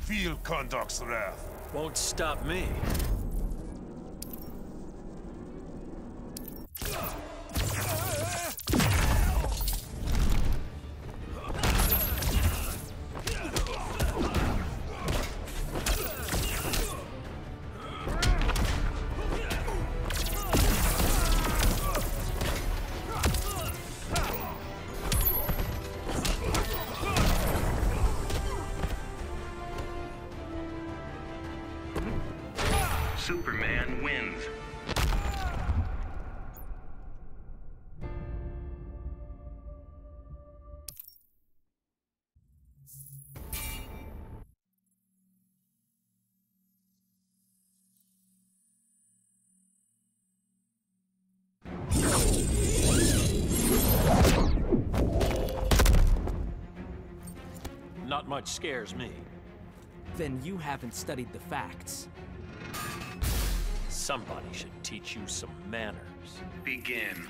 feel Kondok's wrath. Won't stop me. Superman wins. Not much scares me. Then you haven't studied the facts. Somebody should teach you some manners. Begin.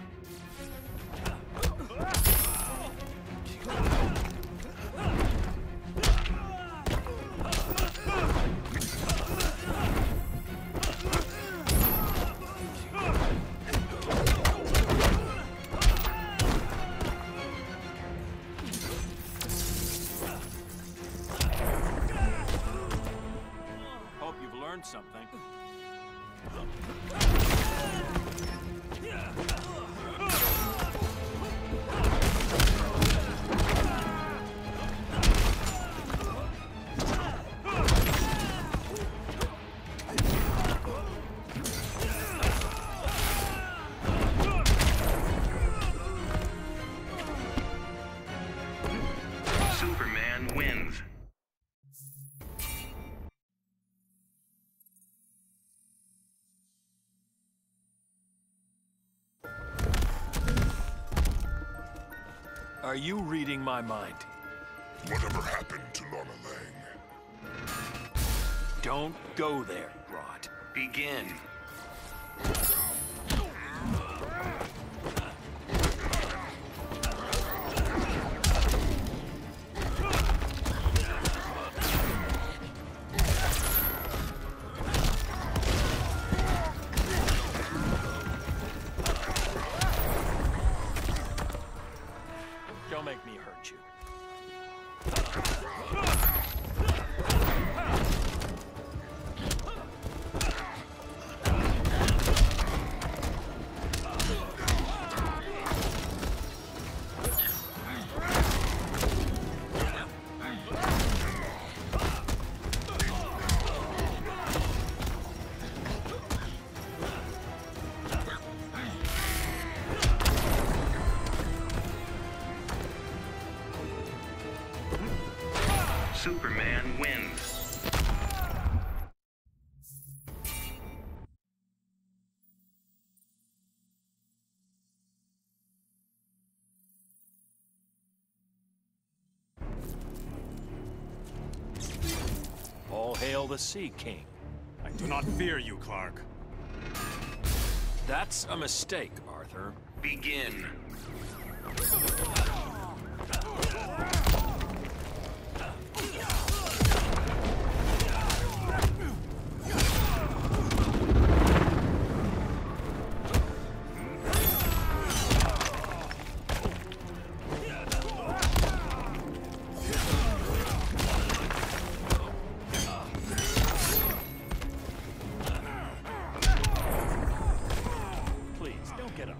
Hope you've learned something. Superman wins. Are you reading my mind? Whatever happened to Lana Lang? Don't go there, Grodd. Begin. Don't make me hurt you. Superman wins. All hail the Sea King. I do not fear you, Clark. That's a mistake, Arthur. Begin. Please, don't get up.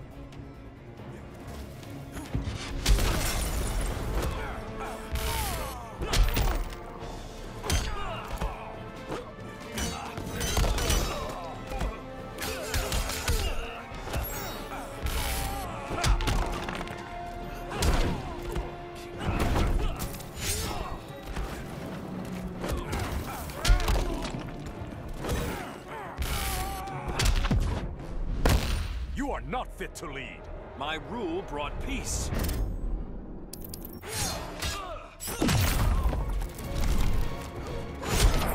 You are not fit to lead. My rule brought peace.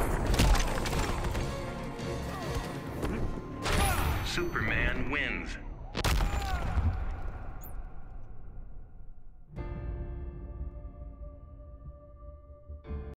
Superman wins.